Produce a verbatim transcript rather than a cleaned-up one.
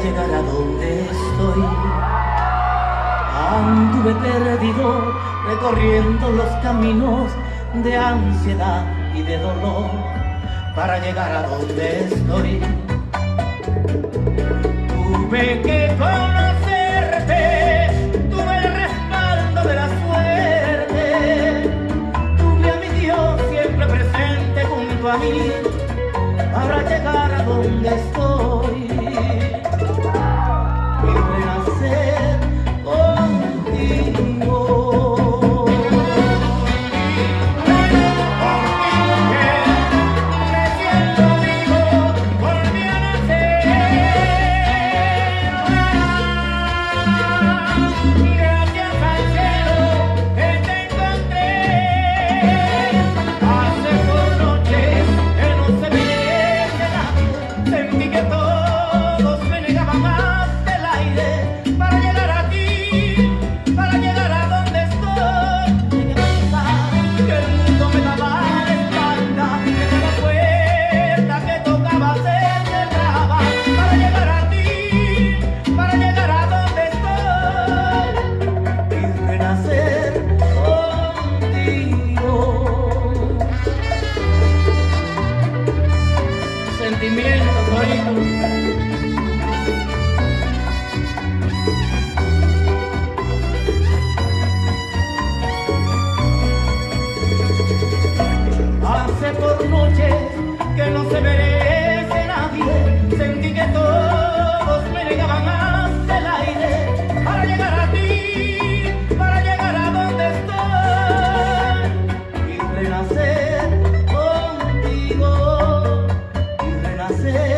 llegar a donde estoy. Anduve perdido recorriendo los caminos de ansiedad y de dolor para llegar a donde estoy. Tuve que conocerte, tuve el respaldo de la suerte, tuve a mi Dios siempre presente junto a mí para llegar a donde estoy y renacer contigo. Sentimientos bonitos. Hace por noches que no se merece nadie, sentí que todos me negaban hasta el aire para llegar a ti, para llegar a donde estoy y renacer contigo. Renacer